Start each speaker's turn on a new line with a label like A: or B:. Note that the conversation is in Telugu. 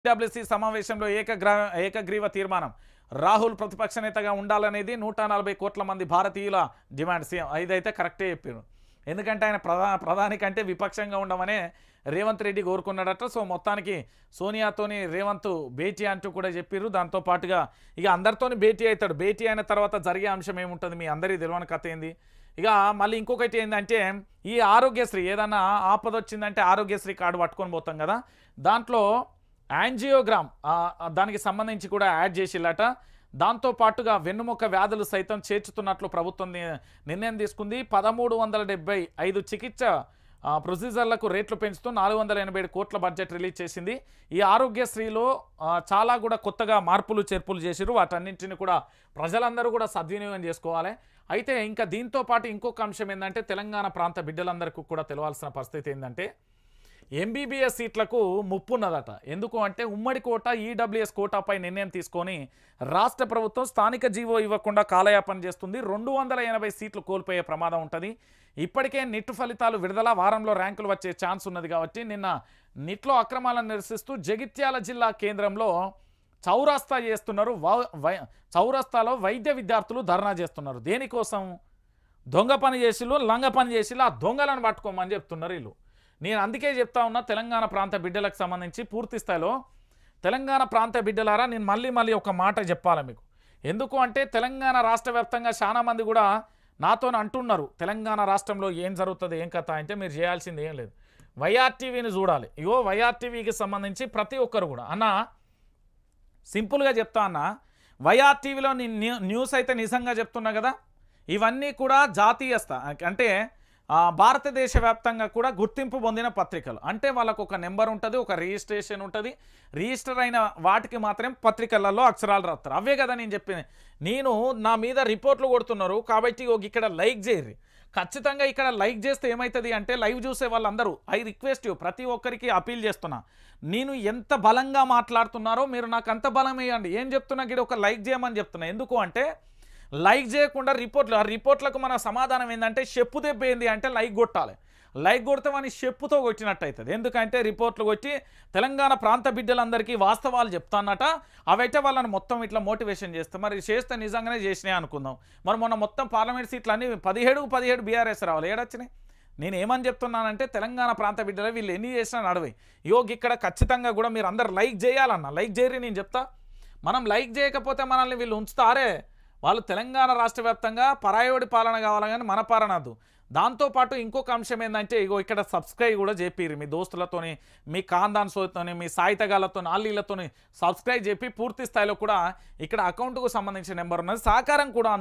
A: డబ్ల్యూసీ సమావేశంలో ఏకగ్రీవ తీర్మానం రాహుల్ ప్రతిపక్ష నేతగా ఉండాలనేది 140 కోట్ల మంది భారతీయుల డిమాండ్. సీఎం ఇదైతే కరెక్టే చెప్పారు. ఎందుకంటే ఆయన ప్రధాని కంటే విపక్షంగా ఉండమనే రేవంత్ రెడ్డి కోరుకున్నాడట. సో మొత్తానికి సోనియాతోని రేవంత్ భేటీ అంటూ కూడా చెప్పారు. దాంతో పాటుగా ఇక అందరితోని భేటీ అవుతాడు. భేటీ అయిన తర్వాత జరిగే అంశం ఏముంటుంది మీ అందరికీ తెలియని కథ ఏంది. ఇక మళ్ళీ ఇంకొకటి ఏంటంటే ఈ ఆరోగ్యశ్రీ ఏదన్నా ఆపద వచ్చిందంటే ఆరోగ్యశ్రీ కార్డు పట్టుకొని పోతాం కదా, దాంట్లో యాంజియోగ్రామ్ దానికి సంబంధించి కూడా యాడ్ చేసిల్లట. దాంతోపాటుగా వెన్నుముక వ్యాధులు సైతం చేర్చుతున్నట్లు ప్రభుత్వం నిర్ణయం తీసుకుంది. 1375 చికిత్స ప్రొసీజర్లకు రేట్లు పెంచుతూ 487 కోట్ల బడ్జెట్ రిలీజ్ చేసింది. ఈ ఆరోగ్యశ్రీలో చాలా కూడా కొత్తగా మార్పులు చేర్పులు చేసిరు. వాటన్నింటిని కూడా ప్రజలందరూ కూడా సద్వినియోగం చేసుకోవాలి. అయితే ఇంకా దీంతో పాటు ఇంకొక అంశం ఏంటంటే తెలంగాణ ప్రాంత బిడ్డలందరికీ కూడా తెలవాల్సిన పరిస్థితి ఏంటంటే ఎంబీబీఎస్ సీట్లకు ముప్పు ఉన్నదట. ఎందుకు అంటే ఉమ్మడి కోట ఈడబ్ల్యూఎస్ కోటాపై నిర్ణయం తీసుకొని రాష్ట్ర ప్రభుత్వం స్థానిక జీవో ఇవ్వకుండా కాలయాపన చేస్తుంది. 280 సీట్లు కోల్పోయే ప్రమాదం ఉంటుంది. ఇప్పటికే నిట్ ఫలితాలు విడుదల, వారంలో ర్యాంకులు వచ్చే ఛాన్స్ ఉన్నది. కాబట్టి నిన్న నిట్లో అక్రమాలను నిరసిస్తూ జగిత్యాల జిల్లా కేంద్రంలో చౌరస్తా చేస్తున్నారు. చౌరస్తాలో వైద్య విద్యార్థులు ధర్నా చేస్తున్నారు. దేనికోసం? దొంగ పని చేసిళ్ళు, లంగ పని చేసిళ్ళు, ఆ దొంగలను పట్టుకోమని చెప్తున్నారు వీళ్ళు. నేను అందుకే చెప్తా ఉన్నా తెలంగాణ ప్రాంత బిడ్డలకు సంబంధించి పూర్తి స్థాయిలో తెలంగాణ ప్రాంత బిడ్డలారా నేను మళ్ళీ ఒక మాట చెప్పాలి మీకు. ఎందుకు అంటే తెలంగాణ రాష్ట్ర వ్యాప్తంగా చాలా మంది కూడా నాతో అంటున్నారు తెలంగాణ రాష్ట్రంలో ఏం జరుగుతుంది ఏం కథ అంటే మీరు చేయాల్సింది ఏం లేదు, వైఆర్టీవీని చూడాలి. ఇగో వైఆర్టీవీకి సంబంధించి ప్రతి ఒక్కరు కూడా అన్న సింపుల్గా చెప్తా అన్న, వైఆర్టీవీలో నేను న్యూస్ అయితే నిజంగా చెప్తున్నా కదా, ఇవన్నీ కూడా జాతీయస్థ అంటే భారతదేశ వ్యాప్తంగా కూడా గుర్తింపు పొందిన పత్రికలు. అంటే వాళ్ళకు ఒక నెంబర్ ఉంటుంది, ఒక రిజిస్ట్రేషన్ ఉంటుంది. రిజిస్టర్ అయిన వాటికి మాత్రం పత్రికలలో అక్షరాలు రాస్తారు. అవే కదా నేను చెప్పింది. నేను నా మీద రిపోర్ట్లు కొడుతున్నారు కాబట్టి ఇక్కడ లైక్ చేయరు. ఖచ్చితంగా ఇక్కడ లైక్ చేస్తే ఏమవుతుంది అంటే లైవ్ చూసే వాళ్ళందరూ ఐ రిక్వెస్ట్ యూ ప్రతి ఒక్కరికి అపీల్ చేస్తున్నా, నేను ఎంత బలంగా మాట్లాడుతున్నారో మీరు నాకు అంత బలం వేయండి. ఏం చెప్తున్నా ఇక్కడ ఒక లైక్ చేయమని చెప్తున్నా. ఎందుకు అంటే లైక్ చేయకుండా ఆ రిపోర్ట్లకు మన సమాధానం ఏంటంటే చెప్పు దెబ్బ ఏంది అంటే లైక్ కొట్టాలి. లైక్ కొడతామని చెప్పుతో కొట్టినట్టు అవుతుంది. ఎందుకంటే రిపోర్ట్లు కొట్టి తెలంగాణ ప్రాంత బిడ్డలందరికీ వాస్తవాలు చెప్తానట. అవైతే వాళ్ళని మొత్తం ఇట్లా మోటివేషన్ చేస్తాం. మరి చేస్తే నిజంగానే చేసినాయి అనుకుందాం. మరి మొన్న మొత్తం పార్లమెంట్ సీట్లు అన్నీ 17 బీఆర్ఎస్ రావాలి. ఏడొచ్చినాయి? నేను ఏమని చెప్తున్నానంటే తెలంగాణ ప్రాంత బిడ్డలు వీళ్ళు ఎన్ని చేసినా నడవై ఇక్కడ ఖచ్చితంగా కూడా మీరు అందరు లైక్ చేయాలన్న. లైక్ చేయరి నేను చెప్తా. మనం లైక్ చేయకపోతే మనల్ని వీళ్ళు ఉంచుతారే. వాళ్ళు తెలంగాణ రాష్ట్ర వ్యాప్తంగా పరాయోడి పాలన కావాలి కానీ మన పాలన వద్దు. దాంతోపాటు ఇంకొక అంశం ఏంటంటే ఇక్కడ సబ్స్క్రైబ్ కూడా చేపిరు మీ దోస్తులతోని, మీ కాందాన్స్తోని, మీ సాయితగాలతో, ఆలీలతోని సబ్స్క్రైబ్ చెప్పి పూర్తి స్థాయిలో కూడా ఇక్కడ అకౌంట్కు సంబంధించిన నెంబర్ ఉన్నది. సహకారం కూడా